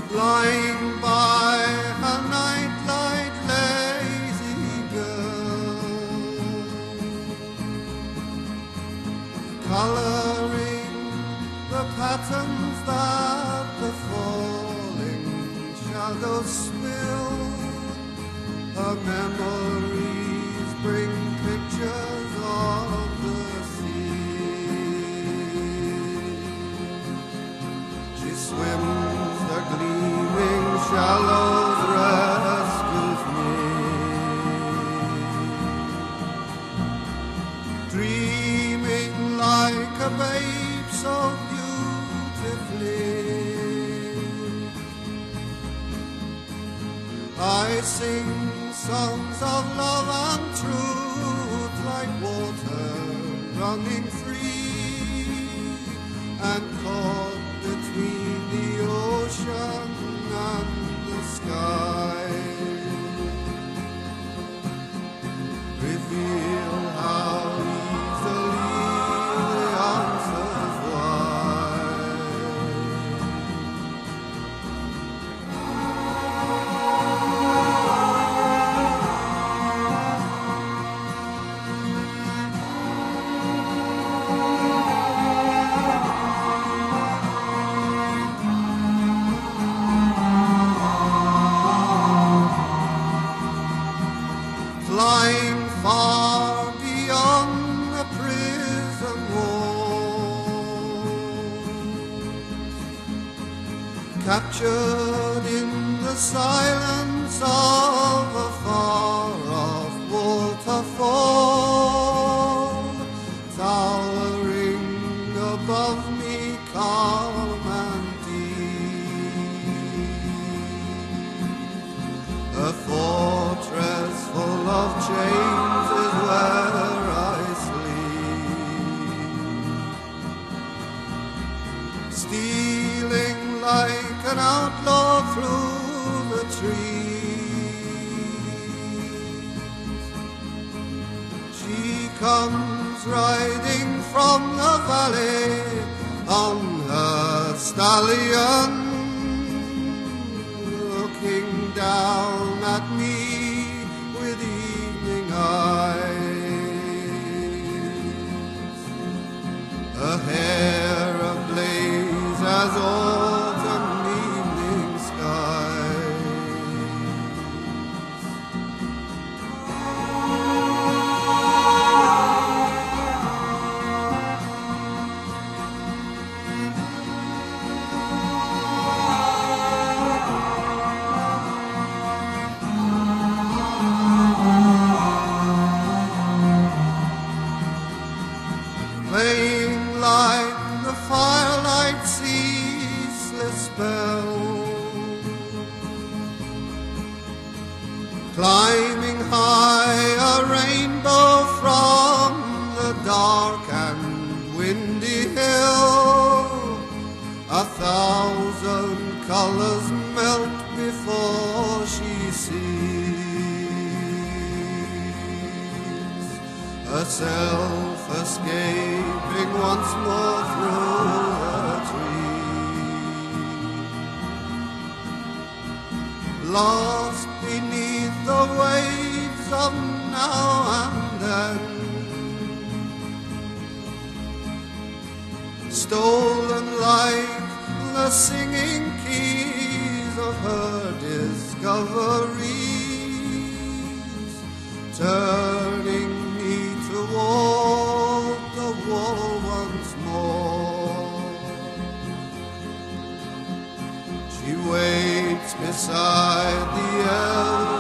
lying by her nightlight, lazy girl, coloring the patterns that the falling shadows spill. Her memories bring pictures of the sea. She swims the gleaming shallows, rescues me, dreaming like a babe so beautifully. I sing songs of love and truth like water running free and caught between the ocean and the sky. Reveal how easily the answers lie. Flying far beyond the prison walls, captured in the silence of a far-off waterfall, towering above me, calm and deep. A fortress full of chains is where I sleep, stealing like an outlaw through the trees. She comes riding from the valley on her stallion, looking down at me with evening eyes. Her hair ablaze as autumn evening skies. Playing like the firelight's ceaseless spell, climbing high a rainbow from the dark and windy hill. 1,000 colors melt before she sees herself escaping once more through the trees, lost beneath the waves of now and then, stolen like the singing keys of her discoveries, turning me toward the wall once more. She waits beside the elm